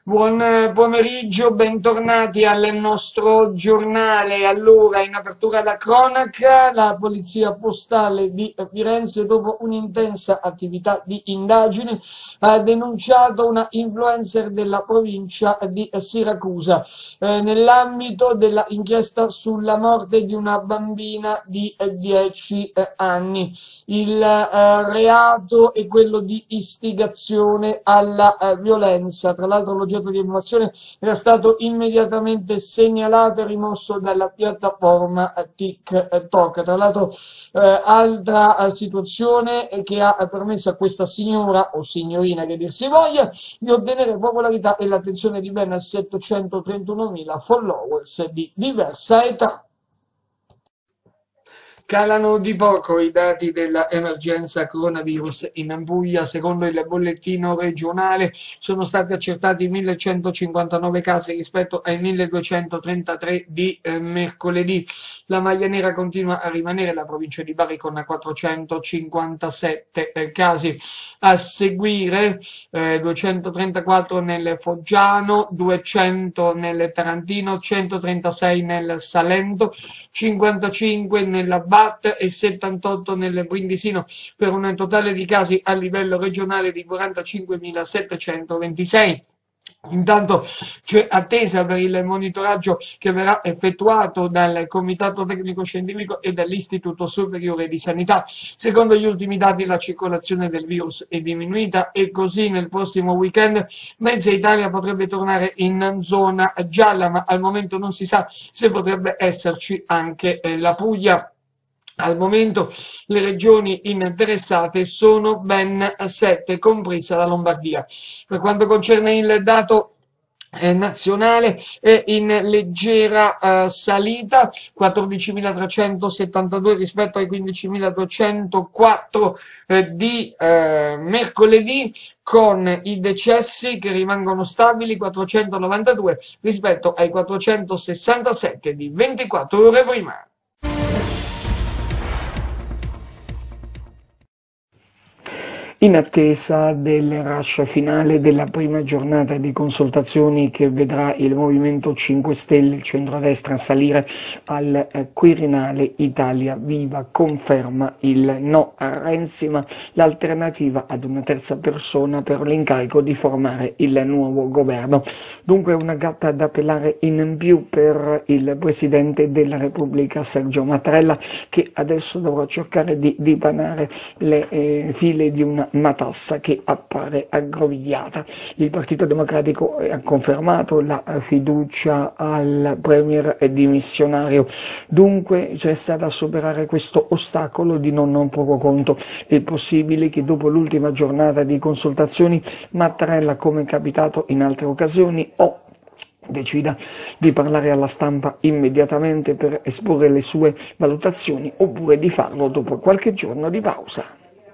Buon pomeriggio, bentornati al nostro giornale. Allora, in apertura la cronaca, la polizia postale di Firenze, dopo un'intensa attività di indagine, ha denunciato una influencer della provincia di Siracusa nell'ambito della inchiesta sulla morte di una bambina di 10 anni. Il reato è quello di istigazione alla violenza. Tra l'altro l'oggetto di emulazione era stato immediatamente segnalato e rimosso dalla piattaforma TikTok. Tra l'altro altra situazione che ha permesso a questa signora o signorina che dir si voglia di ottenere popolarità e l'attenzione di ben 731.000 followers di diversa età. Calano di poco i dati dell'emergenza coronavirus in Puglia. Secondo il bollettino regionale sono stati accertati 1159 casi rispetto ai 1233 di mercoledì. La maglia nera continua a rimanere la provincia di Bari con 457 casi. A seguire 234 nel Foggiano, 200 nel Tarantino, 136 nel Salento, 55 nella Bat e 78 nel Brindisino, per un totale di casi a livello regionale di 45.726. Intanto c'è attesa per il monitoraggio che verrà effettuato dal Comitato Tecnico Scientifico e dall'Istituto Superiore di Sanità. Secondo gli ultimi dati la circolazione del virus è diminuita e così nel prossimo weekend mezza Italia potrebbe tornare in zona gialla, ma al momento non si sa se potrebbe esserci anche la Puglia. Al momento le regioni interessate sono ben 7, compresa la Lombardia. Per quanto concerne il dato nazionale è in leggera salita, 14.372 rispetto ai 15.204 di mercoledì, con i decessi che rimangono stabili, 492 rispetto ai 467 di 24 ore prima. In attesa del rush finale della prima giornata di consultazioni che vedrà il Movimento 5 Stelle, il centrodestra, salire al Quirinale, Italia Viva conferma il no a Renzi, ma l'alternativa ad una terza persona per l'incarico di formare il nuovo governo. Dunque una gatta da pelare in più per il Presidente della Repubblica Sergio Mattarella, che adesso dovrà cercare di dipanare le file di una matassa che appare aggrovigliata. Il Partito Democratico ha confermato la fiducia al premier dimissionario, dunque c'è da superare questo ostacolo di non poco conto. È possibile che dopo l'ultima giornata di consultazioni Mattarella, come è capitato in altre occasioni, decida di parlare alla stampa immediatamente per esporre le sue valutazioni, oppure di farlo dopo qualche giorno di pausa.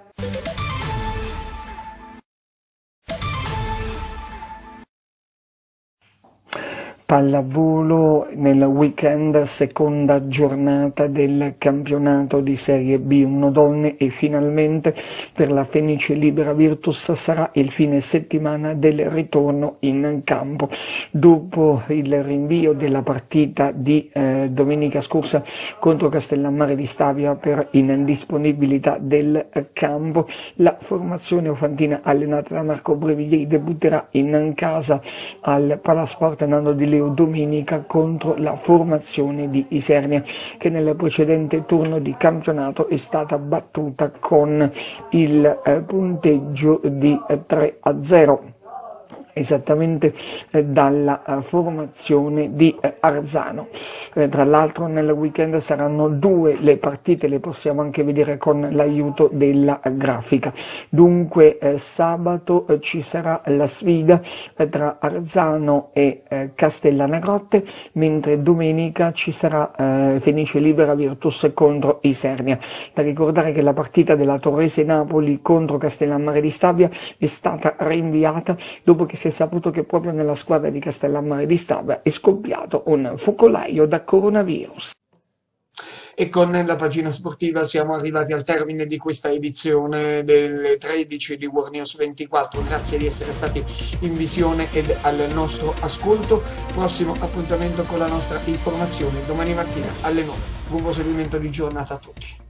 Pallavolo nel weekend, seconda giornata del campionato di Serie B1 donne e finalmente per la Fenice Libera Virtus sarà il fine settimana del ritorno in campo. Dopo il rinvio della partita di domenica scorsa contro Castellammare di Stabia per indisponibilità del campo, la formazione ofantina allenata da Marco Breviglieri debutterà in casa al Palasport Nando di Leo domenica contro la formazione di Isernia, che nel precedente turno di campionato è stata battuta con il punteggio di 3-0. Esattamente dalla formazione di Arzano. Tra l'altro nel weekend saranno 2 le partite, le possiamo anche vedere con l'aiuto della grafica. Dunque sabato ci sarà la sfida tra Arzano e Castellana Grotte, mentre domenica ci sarà Fenice Libera Virtus contro Isernia. Da ricordare che la partita della Torrese Napoli contro Castellammare di Stabia è stata rinviata dopo che si è saputo che proprio nella squadra di Castellammare di Stabia è scoppiato un focolaio da coronavirus. E con la pagina sportiva siamo arrivati al termine di questa edizione delle 13 di War News 24. Grazie di essere stati in visione ed al nostro ascolto. Prossimo appuntamento con la nostra informazione domani mattina alle 9. Buon proseguimento di giornata a tutti.